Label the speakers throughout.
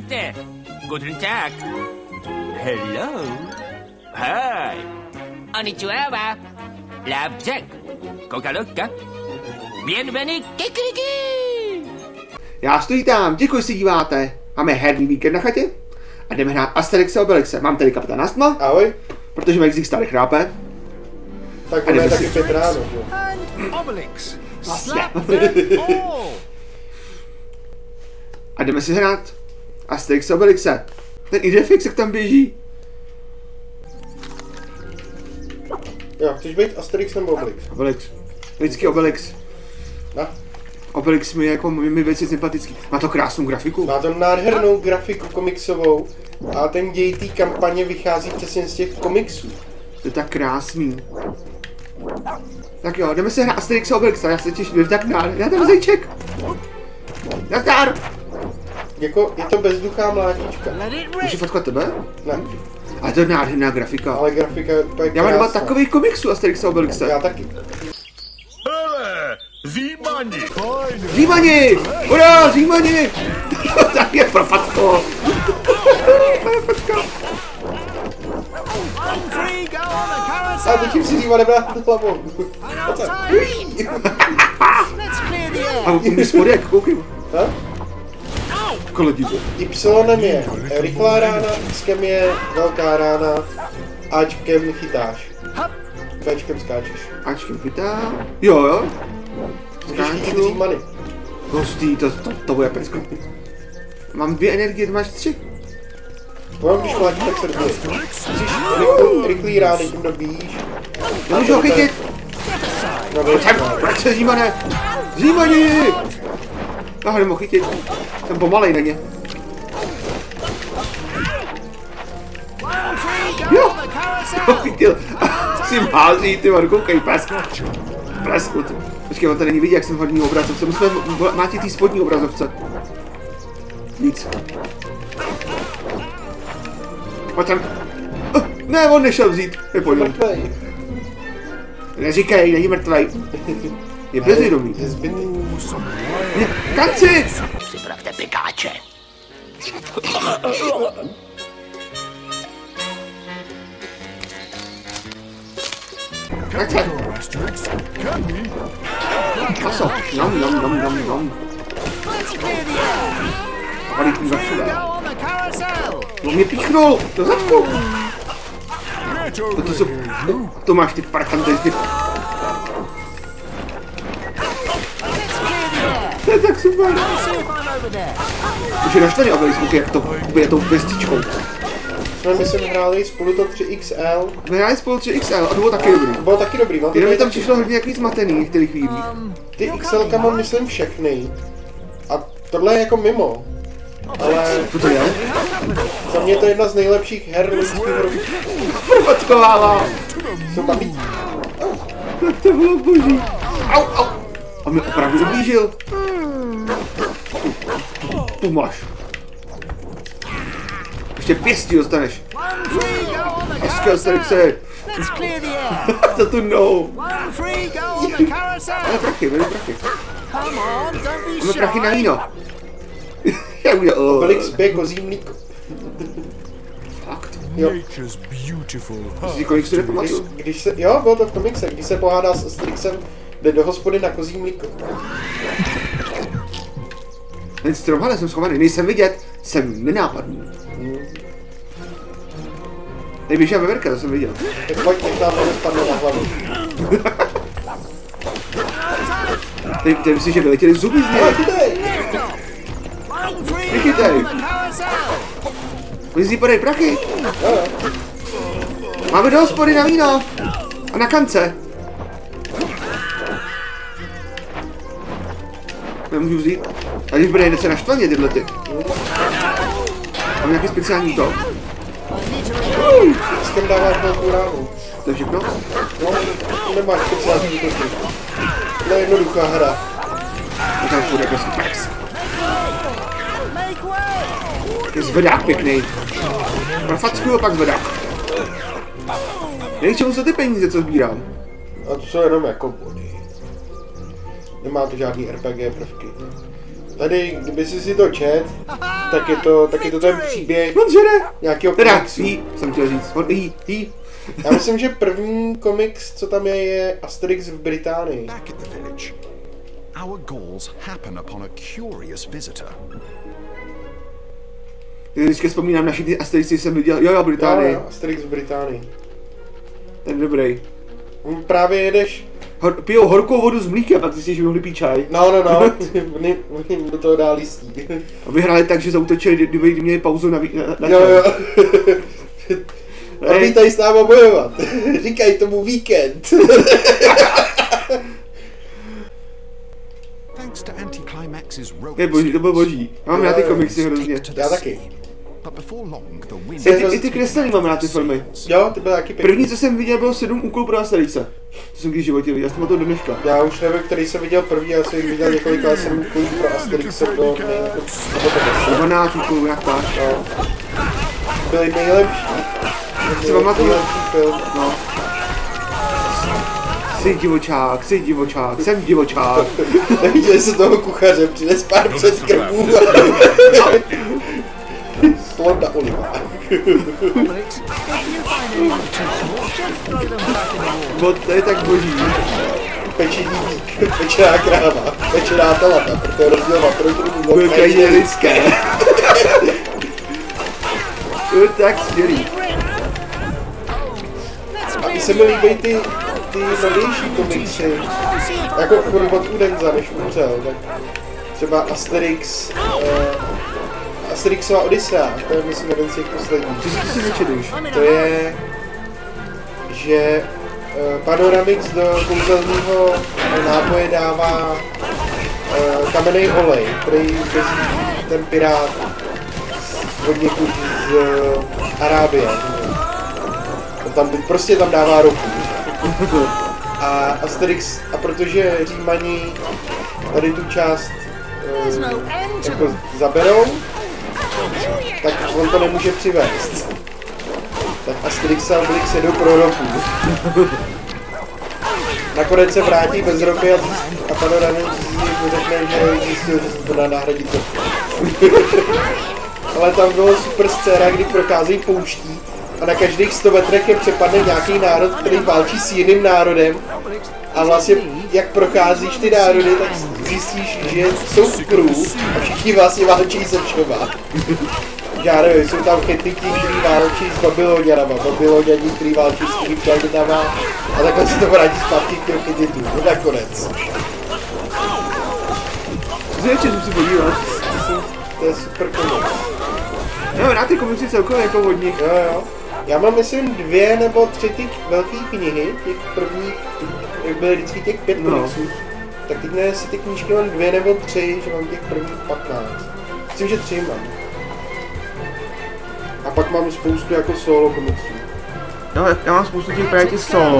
Speaker 1: Vítejte. Guten Tag. Hello. Hi. Konnichiwa. Labjack. Coca-Loca. Bienvenue. Kikiriki.
Speaker 2: Já stojí tam, děkuji, si díváte. Máme herní víkend na chatě a jdeme hrát Asterix a Obelixe. Mám tady kapitána Astma.
Speaker 3: Ahoj.
Speaker 2: Protože Mexík stále chrápe.
Speaker 3: Tak ono je taky 5 ráno, že?
Speaker 1: Obelix.
Speaker 2: Vlastně.
Speaker 1: all.
Speaker 2: A jdeme si hrát Asterix a Obelixe. Ten Idefix, jak tam běží.
Speaker 3: Jo, chceš být Asterix nebo Obelix?
Speaker 2: Obelix. Vždycky Obelix.
Speaker 3: No.
Speaker 2: Obelix mi je jako mi věci sympatický. Má to krásnou grafiku.
Speaker 3: Má to nádhernou grafiku komiksovou a ten děj té kampaně vychází přesně z těch komiksů.
Speaker 2: To je tak krásný. Tak jo, jdeme si hrát Asterix a Obelixe. Já se těším, tak dál. Já tam zajíček. Nazdar.
Speaker 3: Jako, je to bezduchá mlátička.
Speaker 2: Můžu fotkovat tebe?
Speaker 3: Ne,
Speaker 2: Ale to je nádherná grafika.
Speaker 3: ale grafika je úplně
Speaker 2: Já mám doma
Speaker 3: krásná.
Speaker 2: takových komiksů Asterix a Obelixe.
Speaker 3: Já taky.
Speaker 1: Hele, Římani.
Speaker 2: Římani! Ura, Římani! Tak je pro fatko.
Speaker 3: A teď si Říma nebrát hlavou.
Speaker 2: A u mě spodek, koukej.
Speaker 3: Ha?
Speaker 2: Koledivo.
Speaker 3: Y je rychlá rána, Xkem je velká rána, Ačkem chytáš. Bčkem skáčeš.
Speaker 2: Ačkem chytá. Jo.
Speaker 3: Můžeš chytit
Speaker 2: Skáču.
Speaker 3: Římany.
Speaker 2: Hostý, to bude pecko. Mám 2 energie, ty máš 3.
Speaker 3: Ono, když mlátíš, tak se dobíjí. Musíš rychlý rány, tím dobíjíš.
Speaker 2: Můžu ho chytit.
Speaker 3: No,
Speaker 2: Proč se Římané? Římani! Já ho nemohu chytit. Jsem pomalej na ně. Jo! Ho chytil. Si mází, ty vado, koukej, plesku. Počkej, on to není vidět, jak jsem v horní obrazovce. Musíme mátit tý spodní obrazovce. Víc. Pojď tam. Ne, on nešel vzít. Nepojď.
Speaker 3: Mrtvej.
Speaker 2: Neříkej, není mrtvej. Je bezvědomý.
Speaker 3: Je zbytý.
Speaker 2: Kanci!
Speaker 1: Připravte pekáče.
Speaker 2: Kanci! Maso. Nom. Kvalitní vašové. On mě píchnul! Do zadku! To máš ty parchanty. To je tak super. Už je naštvaný Obelix, jak to bude tou pestičkou.
Speaker 3: Jsme myslím hráli spolu to 3XL.
Speaker 2: My hráli spolu 3XL a to bylo taky dobrý.
Speaker 3: Bylo taky dobrý, mám to
Speaker 2: Jenom mi
Speaker 3: tady
Speaker 2: tam
Speaker 3: taky.
Speaker 2: přišlo hodně jaký zmatený v některých chvílích.
Speaker 3: Ty XLka mám myslím všechny. A tohle je jako mimo. Ale
Speaker 2: Co to je?
Speaker 3: za mě to je jedna z nejlepších her lidského roku.
Speaker 2: Prvatkovává.
Speaker 3: Jsou baví.
Speaker 2: To bylo boží. Au. A mě opravdu ublížil. Tu máš. Ještě pěstí dostaneš. A skvěl se. To tu no. Ale prachy, byly prachy. Máme prachy na víno. Jak bude
Speaker 3: Obelix pije kozí mlíko.
Speaker 2: Fakt.
Speaker 3: Jo.
Speaker 2: Myslíš, kolik si nepamatuju?
Speaker 3: Když se, jo, bylo to v komikse, když se pohádá s Asterixem, jde do hospody na kozí mlíko.
Speaker 2: Ten strom, ale jsem schovaný, nejsem vidět, jsem nenápadný. Nejběžná veverka, to jsem viděl.
Speaker 3: Tak pojď, nech nám to spadne na hlavu.
Speaker 2: Ty myslíš, že vyletěli zuby z
Speaker 3: Ale
Speaker 2: něj?
Speaker 3: chytej!
Speaker 2: Vychytej! Oni podej prachy!
Speaker 3: Jo.
Speaker 2: Máme do hospody na víno! A na kance! Nemůžu vzít. A když bude se naštvaně tyhle ty. Mám nějaký speciální to?
Speaker 3: S tím dáváš velkou ránu.
Speaker 2: To je všechno?
Speaker 3: No, nemáš speciální útoky. To je jednoduchá hra.
Speaker 2: A tam půjde jako Max. Je zvedák pěkný. Profackuju, pak zvedák. Nevím, čemu jsou ty peníze, co sbírám.
Speaker 3: A to jsou jenom jako body. Nemá to žádný RPG prvky. Tady, kdyby si to čet, tak je to ten příběh
Speaker 2: On žere!
Speaker 3: nějakého
Speaker 2: Teda,
Speaker 3: komiksu.
Speaker 2: jsem chtěl říct.
Speaker 3: Já myslím, že první komiks, co tam je Asterix v Británii.
Speaker 1: Back at the village, our Gauls happen upon a curious visitor.
Speaker 2: Vždycky vzpomínám naši ty Asterixy, jsem viděl, jo, Británii.
Speaker 3: Jo, Asterix v Británii.
Speaker 2: Ten je dobrý.
Speaker 3: Právě jedeš...
Speaker 2: Pijou horkou vodu s mlíkem a ty si mohli pít čaj.
Speaker 3: No, oni do toho dá listí.
Speaker 2: A vyhráli tak, že zautočili, kdyby měli pauzu na
Speaker 3: Jo. Oni tady s náma bojovat. Říkají tomu víkend.
Speaker 1: Thanks to Anticlimax's rope.
Speaker 2: Je boží, to bylo boží. Já mám rád ty komiksy hrozně.
Speaker 3: Já taky.
Speaker 1: But before long, the wind...
Speaker 2: I ty kreslený mám rád ty filmy.
Speaker 3: Jo, ty byly taky pěkný.
Speaker 2: První, co jsem viděl, bylo 7 úkolů pro Asterixa. To jsem když v životě viděl, já jsem to do dneška.
Speaker 3: Já už nevím, který jsem viděl první, já jsem viděl několikrát 7 úkolů pro Asterixa do
Speaker 2: 12 úkolů, jak tak.
Speaker 3: No. Byly nejlepší.
Speaker 2: Si pamatuju.
Speaker 3: Nejlepší film.
Speaker 2: No. Jsi divočák, jsem divočák.
Speaker 3: Neviděli se toho kuchaře, přines pár před krků. Slon na olivách.
Speaker 1: Obelix, if you find anyone too small, just throw them back in the water.
Speaker 2: To je tak boží.
Speaker 3: Pečený dík, pečená kráva, pečená telata, protože rozdíl na proti
Speaker 2: Byl krajně lidské. To je tak skvělý.
Speaker 3: A i se mi líbí ty novější komiksy, jako furt od Udenza, než umřel, tak třeba Asterixova Odyssea, to je myslím jeden z těch posledních.
Speaker 2: Co si nečetl už?
Speaker 3: To je, že Panoramix do kouzelného nápoje dává kamenný olej, který bezí ten pirát od někud z Arábie. Prostě tam dává ropu. A Asterix, a protože Římani tady tu část jako zaberou, tak on to nemůže přivést. Tak Asterix a Obelix jedou pro ropu. Nakonec se vrátí bez ropy a Panoramix mu řekne, že zjistil, že se to dá nahradit ropu. Ale tam bylo super scéna, kdy procházejí pouští a na každých 100 metrech je přepadne nějaký národ, který válčí s jiným národem. A vlastně, jak procházíš ty národy, tak zjistíš, že jsou v kruhu a všichni vlastně válčí se všema. Já nevím, jsou tam Chetiti, který válčí s Babylonianama, Babyloniani, který válčí s tím planetama a takhle se to vrátí zpátky k těm Chetitům. No nakonec.
Speaker 2: Zvětši jsem si podívat.
Speaker 3: To je super komiks.
Speaker 2: Jo, rád ty komiksy celkově jako od nich.
Speaker 3: Jo. Já mám myslím 2 nebo 3 ty velké knihy, těch prvních, jak byly vždycky těch 5 komiksů. Tak teď ne, jestli ty knížky mám 2 nebo 3, že mám těch prvních 15. Myslím, že 3 mám. A pak mám spoustu jako solo komiksů.
Speaker 2: No, já mám spoustu těch právě těch solo.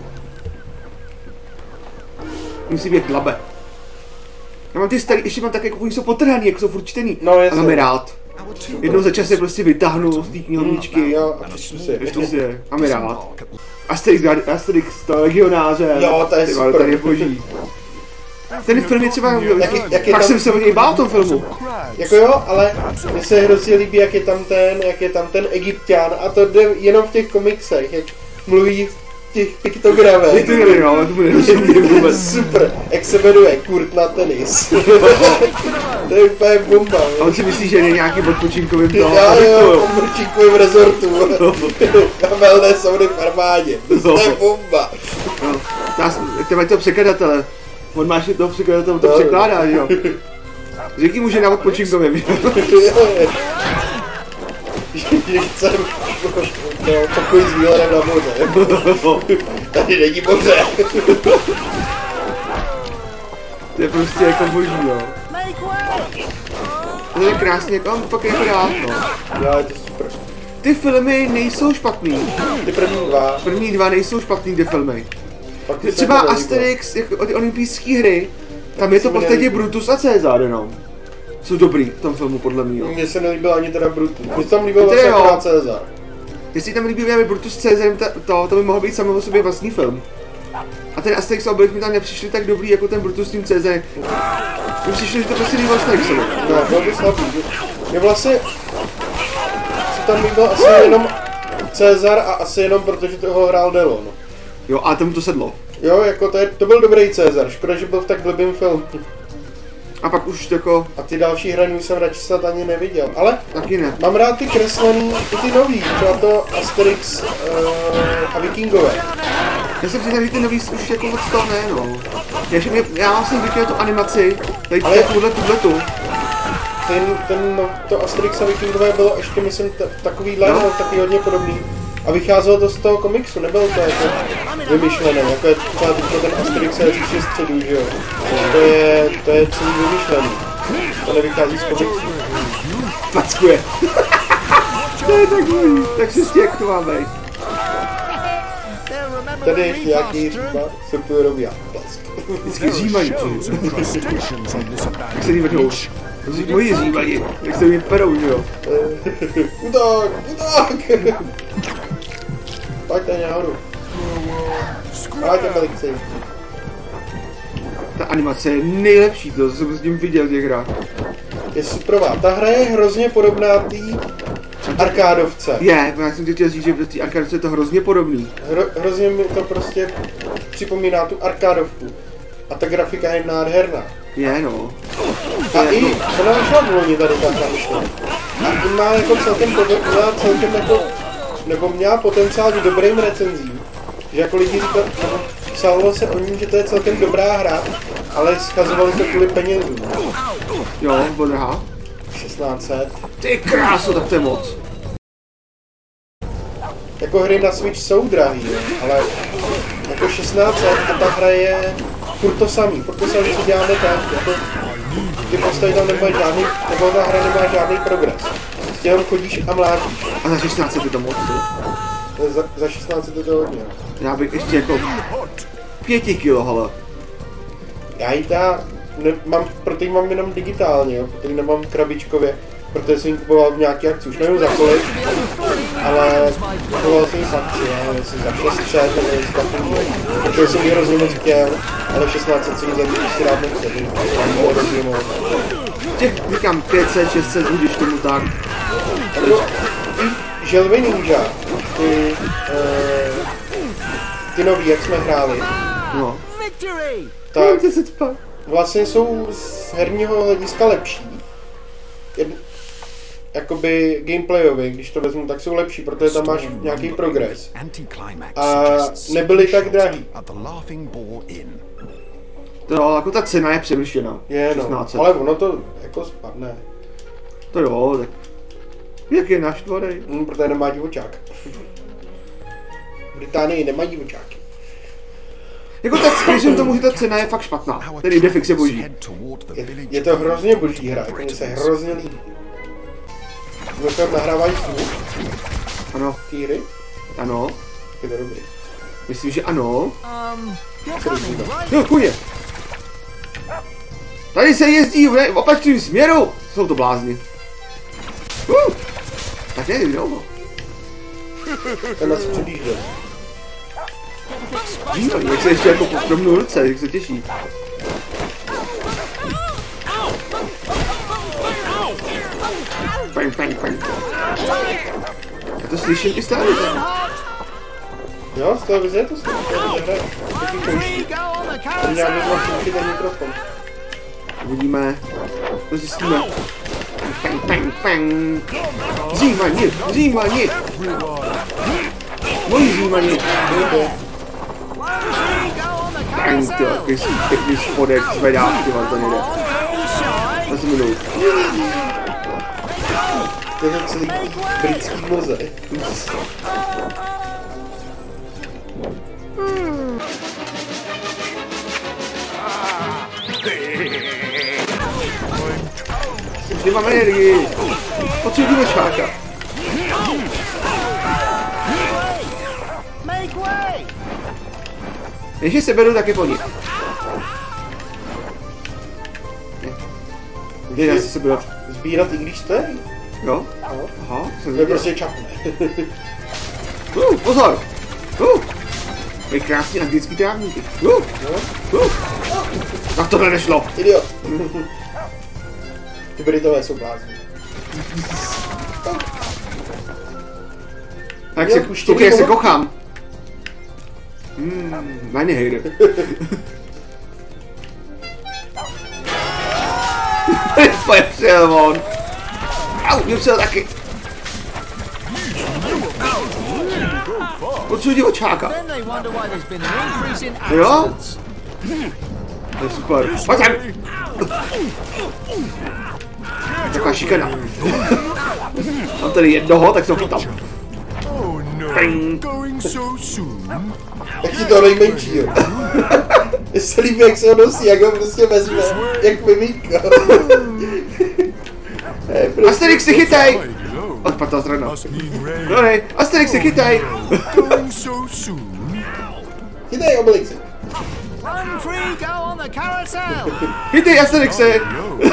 Speaker 2: Musí být labe. Já mám ty starý, ještě mám tak jako, oni jsou potrhaný, jako jsou furt čtený.
Speaker 3: No, jasně.
Speaker 2: A mám je rád. Jednou za čas je prostě vytáhnu z té knihovničky.
Speaker 3: Jo, a přečtu si je.
Speaker 2: Mám je rád. Asterix, to legionáře.
Speaker 3: Jo, to je super.
Speaker 2: Ten je boží. Ten film je třeba,
Speaker 3: jak
Speaker 2: pak jsem se o něj bál v tom filmu.
Speaker 3: Jako jo, ale mně se hrozně líbí, jak je tam ten Egypťan a to jde jenom v těch komiksech, jak mluví v těch piktogramech.
Speaker 2: No, ale to bude vůbec.
Speaker 3: Super, jak se jmenuje Kurt na tenis. To je úplně bomba.
Speaker 2: A on si myslí, že je nějaký odpočinkovým
Speaker 3: Jo, odpočinkovým rezortu. Na wellness soudy v armádě. To je bomba.
Speaker 2: Ty mají toho překladatele. On máš toho překladatele, on to překládá, jo. Řekni mu, že na odpočinkovým,
Speaker 3: že chcem pokoj s výhledem na moře. Tady není moře.
Speaker 2: To je prostě jako boží, jo. To je krásně, jako mám fakt jako rád, no.
Speaker 3: Jo, je to super.
Speaker 2: Ty filmy nejsou špatný.
Speaker 3: Ty první 2.
Speaker 2: První 2 nejsou špatný, ty filmy. Třeba Asterix, jako ty olympijské hry, tam je to v podstatě Brutus a Cezar jenom. Jsou dobrý v tom filmu, podle mě.
Speaker 3: Mně se nelíbil ani teda Brutus. Mně se tam líbil vlastně akorát Cezar.
Speaker 2: Jestli tam líbil Brutus s Cezarem, to by mohl být samo o sobě vlastní film. A ten Asterix a Obelix mi tam nepřišli tak dobrý, jako ten Brutus s tím Cezarem. Mně přišlo, že to prostě líbilo Asterixovi.
Speaker 3: No, bylo by slabý. Mě vlastně... Co tam líbilo asi jenom Cezar a asi jenom protože toho hrál Delo, no.
Speaker 2: Jo, a tomu to sedlo.
Speaker 3: Jo, jako to byl dobrý Cezar, škoda, že byl v tak blbým filmu.
Speaker 2: A pak už jako...
Speaker 3: A ty další hraní jsem radši snad ani neviděl, ale
Speaker 2: Taky ne.
Speaker 3: mám rád ty kreslený i ty nový, třeba to Asterix a Vikingové.
Speaker 2: Já jsem říkal, že ty nový už jako moc toho ne, no. Já jsem viděl tu animaci, tady tuhletu.
Speaker 3: To Asterix a Vikingové bylo ještě, myslím, takovýhle, no, taky hodně podobný. A vycházelo to z toho komiksu, nebylo to jako vymyšlené, jako je třeba ten Asterix a říše středů, že jo. To je celý vymyšlený. To nevychází z komiksu.
Speaker 2: Packuje. To je takový, tak si jak to má být.
Speaker 3: Tady ještě nějaký říma, se to robí a plask.
Speaker 2: Vždycky římají, jak se jí vedou. Moji římají, jak se mi perou, že jo.
Speaker 3: Útok! Pojďte nahoru. Pojďte Felixi.
Speaker 2: Ta animace je nejlepší, to jsem s tím viděl v těch hrách.
Speaker 3: Je superová. Ta hra je hrozně podobná té arkádovce.
Speaker 2: Je, já jsem chtěl říct, že v té arkádovce je to hrozně podobný.
Speaker 3: Hrozně mi to prostě připomíná tu arkádovku. A ta grafika je nádherná.
Speaker 2: Je, no.
Speaker 3: A i, ona vyšla v loni tady ta hra, myslím. A má jako celkem jako, nebo měla potenciál k dobrým recenzím. Že jako lidi říkali, psalo se o ní, že to je celkem dobrá hra, ale schazovali to kvůli penězům.
Speaker 2: Jo, bodrhá.
Speaker 3: 1600.
Speaker 2: Ty kráso, tak to je moc.
Speaker 3: Jako hry na Switch jsou drahý, ale jako 1600 a ta hra je furt to samý, co děláme tak, jako ty postavy tam nemají žádný, nebo ta hra nemá žádný progres. Ty jenom chodíš a mlátíš.
Speaker 2: A za 16 je to moc,
Speaker 3: Za 16 je to hodně.
Speaker 2: Já bych ještě jako 5 kilo, hele. Já
Speaker 3: ji proto ji mám jenom digitálně, jo, protože nemám krabičkově, protože jsem ji kupoval v nějaký akci, už nevím za kolik, ale kupoval jsem ji v akci, jestli za 600 nebo něco takového, protože jsem ji hrozně moc chtěl, ale 16 jsem ji za to si rád nechtěl, tam bylo hrozně moc.
Speaker 2: Těch, říkám, 500, 600, když tomu tak.
Speaker 3: Jako, Želvy Ninja, ty nový, jak jsme hráli,
Speaker 2: no.
Speaker 3: tak vlastně jsou z herního hlediska lepší. Jakoby gameplayově, když to vezmu, tak jsou lepší, protože tam máš nějaký progres. A nebyly tak drahý.
Speaker 2: To jako ta cena je převyšená.
Speaker 3: Je no, ale ono to jako spadne.
Speaker 2: To jo, tak... Jak je naštvanej?
Speaker 3: Protože nemá divočák. V Británii nemá divočáky.
Speaker 2: Jako tak věřím tomu, že ta cena je fakt špatná. Ten Idefix je boží.
Speaker 3: Je to hrozně boží hra, jako mně se hrozně líbí. Mimochodem nahrávají svůj?
Speaker 2: Ano.
Speaker 3: Týry?
Speaker 2: Ano.
Speaker 3: Je to dobrý.
Speaker 2: Myslím, že ano. No, kuně. Tady se jezdí v opačném směru. Jsou to blázni. Tak je, jo.
Speaker 3: Ten nás předjížděl.
Speaker 2: Jak se ještě jako pokromnou ruce, jak se těší. Pang. Já to slyším i z televize.
Speaker 3: Jo, z televize to slyším, to hraje. Taky pouští. Já bych mohl pouštět ten mikrofon.
Speaker 2: Uvidíme. To zjistíme. Pang. Římani. Moji římani. Pang, tyjo, takový spodek zvedá, tyjo, to nejde. 8 minut.
Speaker 3: To je celý britský moze.
Speaker 2: Už nemám energii. Potřebujeme šáka. Když se beru, tak je po nich. Kde já se sebrat?
Speaker 3: Sbírat, i když jste?
Speaker 2: Jo? Aha, jsem
Speaker 3: to je prostě čapné.
Speaker 2: Pozor! Mají krásný anglický trávníky. A tohle nešlo.
Speaker 3: Idiot. Ty Britové jsou blázni.
Speaker 2: Jak se kochám. Meine Hejde. Tvoje přijel on. Au, mě přijel taky. Potřebuji divočáka. Jo? To je super. Pojď sem. Taková šikana. Mám tady jednoho, tak se ho chytám.
Speaker 3: Tak ti to nejmenší, jo. Mně se líbí, jak se ho nosí, jak ho prostě vezme, jak mimínko.
Speaker 2: Asterix, si chytaj! Odpad to zrovna. No nej, Asterix, si chytaj!
Speaker 3: Chytaj, Obelixi.
Speaker 2: Chytaj, Asterixe!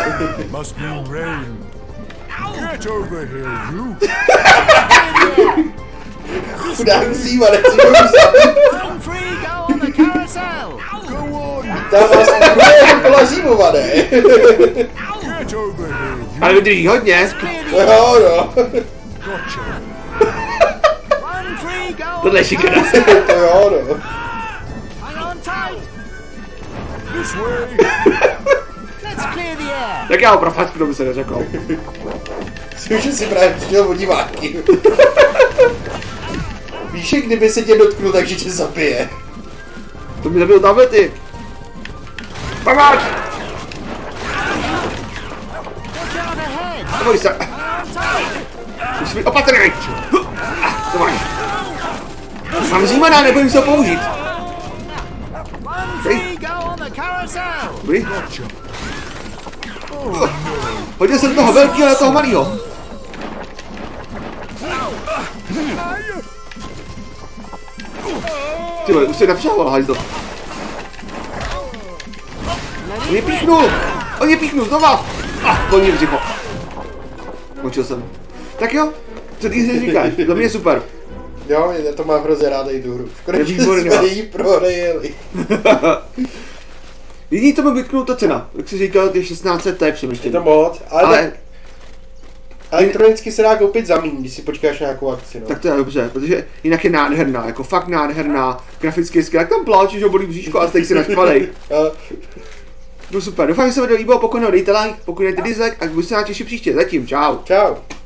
Speaker 3: Chudák zíma, nechci ho tam vás byla zímované.
Speaker 2: Ale vydrží hodně.
Speaker 3: Jo, no.
Speaker 2: Tohle je šikana.
Speaker 3: To jo, no.
Speaker 2: Tak já ho profacknu, by se neřekl.
Speaker 3: Myslím, že si právě přišel o diváky. Víš, že kdyby se tě dotknul, takže tě zabije.
Speaker 2: To mi zabil tamhle ty. Pomoc! Neboj se. Musíš být opatrný. Dobrý. Mám zímaná, nebojím se ho použít. Dobrý. Hodil jsem toho velkýho na toho malýho. Tyhle, už se napřával, hajzdo. On je píchnul, znova! Volně břicho. Končil jsem. Tak jo, co ty si říkáš? To mě je super.
Speaker 3: Jo, já to mám hrozně rád i tu hru. Konečně jsme ji prohrajeli.
Speaker 2: Jediný, co mi vytknul ta cena. Jak jsi říkal, ty 1600, to je přemýšlení.
Speaker 3: Je to moc, ale elektronicky se dá koupit za míň, když si počkáš na nějakou akci, no.
Speaker 2: Tak to je dobře, protože jinak je nádherná, jako fakt nádherná, graficky skvělá, jak tam pláčeš, že bolí bříško a teď si naštvanej. To super, doufám, že se vám to líbilo, pokud dejte like, pokud dejte dislike a budu se na těšit příště, zatím, čau.
Speaker 3: Čau.